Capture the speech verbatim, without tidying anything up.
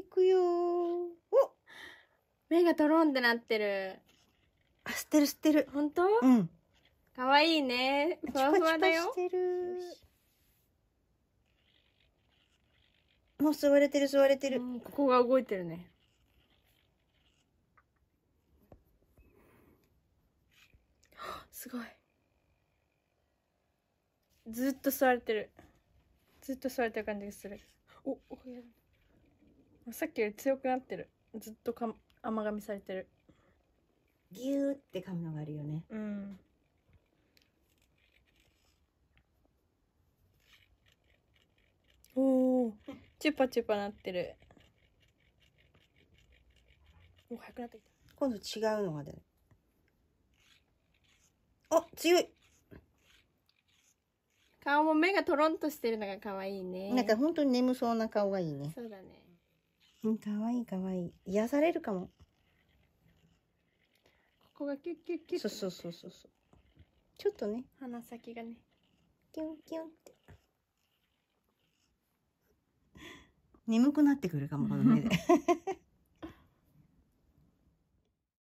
くよー。お、 目がトロンってなってる。 あ、吸ってる吸ってる。 ほんと？ うん。 かわいいね。ふわふわだよ。 チュパチュパしてる。もう吸われてる吸われてる。 うん、ここが動いてるね。すごい。ずっと吸われてる。ずっと吸われてる感じがする。お、お、やだ。さっきより強くなってる。ずっとか甘噛みされてる。 ギューって噛むのがあるよね。 うん。おお、チュパチュパなってる。お、早くなってきた。 今度違うのが出る。あ、強い。 顔も目がトロンとしてるのが可愛いね。 なんか本当に眠そうな顔がいいね。 そうだね。 うん、かわいいかわいい。癒されるかも。 ここがキュッキュッキュッ。 そうそうそうそうそう。ちょっとね。 鼻先がね。 キュンキュンって。眠くなってくるかも、この目で。